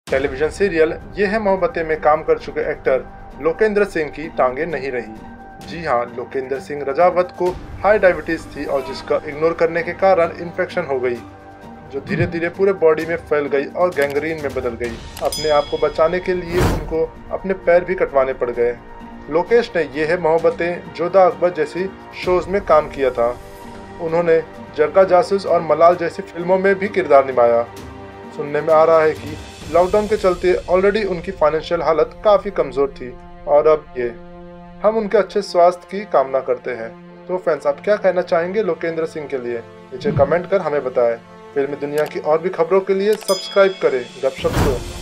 Television serial ये है मोहब्बतें में काम कर चुके एक्टर लोकेंद्र सिंह की टांगे नहीं रही। जी हाँ, लोकेंद्र सिंह रजावत को हाई डायबिटीज थी और जिसका इग्नोर करने के कारण इन्फेक्शन हो गई, जो धीरे धीरे पूरे बॉडी में फैल गई और गैंग्रीन में बदल गई। अपने आप को बचाने के लिए उनको अपने पैर भी कटवाने पड़ गए। लोकेश ने ये है मोहब्बतें, जोधा अकबर जैसी शोज में काम किया था। उन्होंने जरका जासूस और मलाल जैसी फिल्मों में भी किरदार निभाया। सुनने में आ रहा है कि लॉकडाउन के चलते ऑलरेडी उनकी फाइनेंशियल हालत काफ़ी कमज़ोर थी और अब ये। हम उनके अच्छे स्वास्थ्य की कामना करते हैं। तो फ्रेंड्स, आप क्या कहना चाहेंगे लोकेंद्र सिंह के लिए? नीचे कमेंट कर हमें बताएं। फिल्मी दुनिया की और भी खबरों के लिए सब्सक्राइब करें गपशप को।